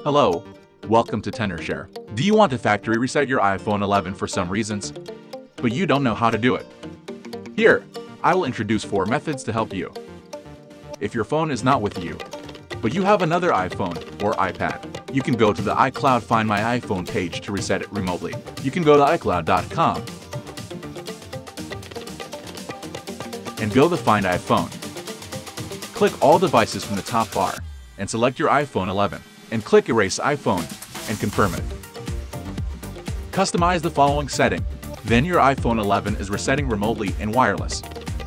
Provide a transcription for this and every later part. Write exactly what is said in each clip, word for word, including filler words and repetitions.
Hello, welcome to TenorShare. Do you want to factory reset your iPhone eleven for some reasons, but you don't know how to do it? Here, I will introduce four methods to help you. If your phone is not with you, but you have another iPhone or iPad, you can go to the iCloud Find My iPhone page to reset it remotely. You can go to i cloud dot com and go to Find iPhone. Click all devices from the top bar and select your iPhone eleven and click Erase iPhone and confirm it. Customize the following setting, then your iPhone eleven is resetting remotely and wireless.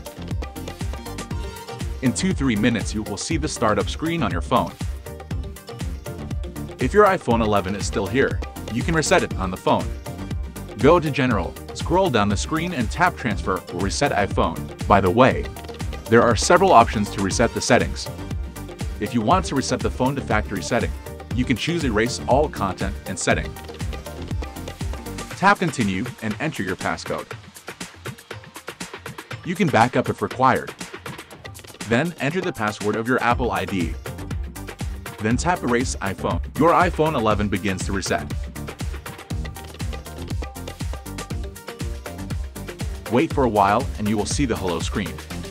In two to three minutes you will see the startup screen on your phone. If your iPhone eleven is still here, you can reset it on the phone. Go to General, scroll down the screen and tap Transfer or Reset iPhone. By the way, there are several options to reset the settings. If you want to reset the phone to factory setting, you can choose Erase All Content and Setting. Tap Continue and enter your passcode. You can back up if required. Then enter the password of your Apple I D. Then tap Erase iPhone. Your iPhone eleven begins to reset. Wait for a while and you will see the hello screen.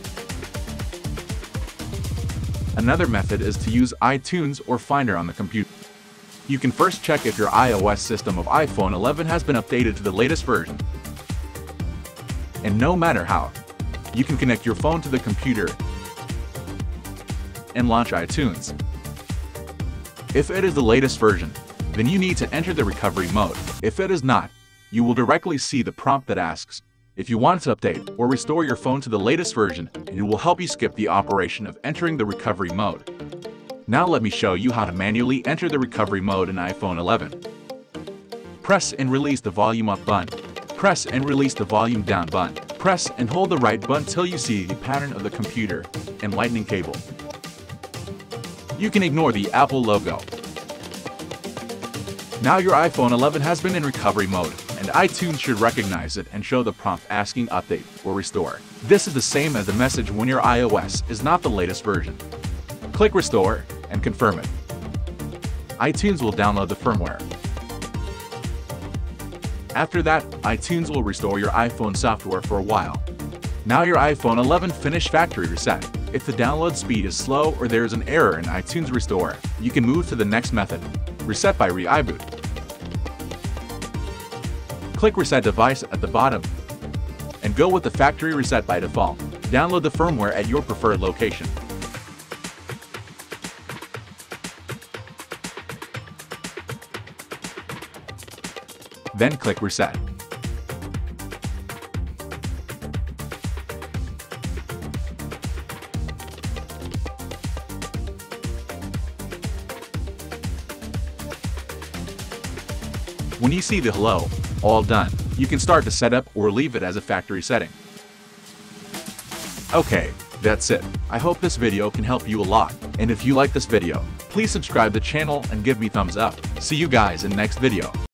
Another method is to use iTunes or Finder on the computer. You can first check if your iOS system of iPhone eleven has been updated to the latest version. And no matter how, you can connect your phone to the computer and launch iTunes. If it is the latest version, then you need to enter the recovery mode. If it is not, you will directly see the prompt that asks if you want to update or restore your phone to the latest version, and it will help you skip the operation of entering the recovery mode. Now let me show you how to manually enter the recovery mode in iPhone eleven. Press and release the volume up button. Press and release the volume down button. Press and hold the right button till you see the pattern of the computer and lightning cable. You can ignore the Apple logo. Now your iPhone eleven has been in recovery mode, and iTunes should recognize it and show the prompt asking update or restore. This is the same as the message when your iOS is not the latest version. Click Restore and confirm it. iTunes will download the firmware. After that, iTunes will restore your iPhone software for a while. Now your iPhone eleven finished factory reset. If the download speed is slow or there is an error in iTunes Restore, you can move to the next method, Reset by ReiBoot. Click Reset Device at the bottom and go with the factory reset by default. Download the firmware at your preferred location. Then click Reset. When you see the hello, all done, you can start to set up or leave it as a factory setting. Okay, that's it. I hope this video can help you a lot. And if you like this video, please subscribe to the channel and give me thumbs up. See you guys in next video.